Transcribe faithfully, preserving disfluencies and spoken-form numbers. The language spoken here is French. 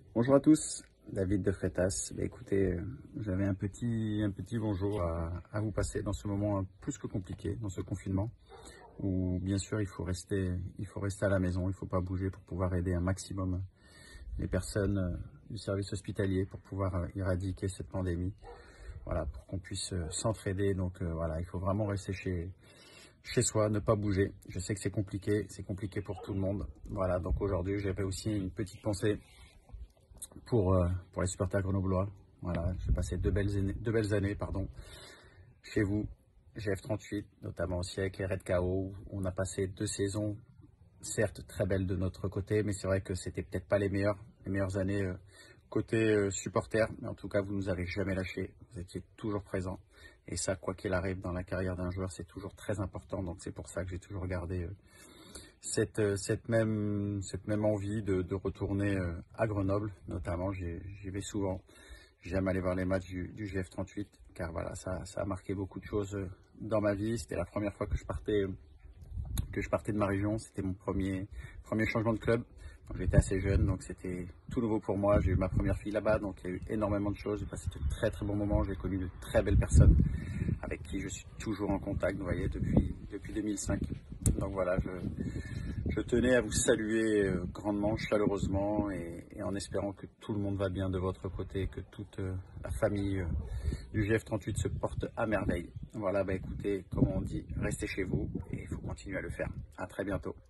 Bonjour à tous, David de Freitas. Bah, écoutez, euh, j'avais un petit, un petit bonjour à, à vous passer dans ce moment plus que compliqué, dans ce confinement, où bien sûr il faut rester, il faut rester à la maison, il ne faut pas bouger pour pouvoir aider un maximum les personnes euh, du service hospitalier pour pouvoir euh, éradiquer cette pandémie. Voilà, pour qu'on puisse euh, s'entraider. Donc euh, voilà, il faut vraiment rester chez, chez soi, ne pas bouger. Je sais que c'est compliqué, c'est compliqué pour tout le monde. Voilà, donc aujourd'hui j'avais aussi une petite pensée pour, euh, pour les supporters grenoblois. Voilà, j'ai passé deux belles années, deux belles années pardon, chez vous, G F trente-huit, notamment aussi avec les Red K O. On a passé deux saisons, certes très belles de notre côté, mais c'est vrai que c'était peut-être pas les meilleures, les meilleures années euh, côté euh, supporter. Mais en tout cas, vous nous avez jamais lâchés, vous étiez toujours présents. Et ça, quoi qu'il arrive dans la carrière d'un joueur, c'est toujours très important. Donc c'est pour ça que j'ai toujours gardé euh, cette, euh, cette, même, cette même envie de, de retourner euh, à Grenoble, notamment. J'y vais souvent. J'aime aller voir les matchs du, du G F trente-huit, car voilà, ça, ça a marqué beaucoup de choses euh, dans ma vie. C'était la première fois que je partais, euh, que je partais de ma région. C'était mon premier, premier changement de club. J'étais assez jeune, donc c'était tout nouveau pour moi. J'ai eu ma première fille là-bas, donc il y a eu énormément de choses. J'ai passé de très très bons moments. J'ai connu de très belles personnes avec qui je suis toujours en contact, vous voyez, depuis, depuis deux mille cinq. Donc voilà, je, je tenais à vous saluer euh, grandement, chaleureusement, et, et en espérant que tout le monde va bien de votre côté, que toute euh, la famille euh, du G F trente-huit se porte à merveille. Voilà, bah écoutez, comme on dit, restez chez vous et il faut continuer à le faire. À très bientôt.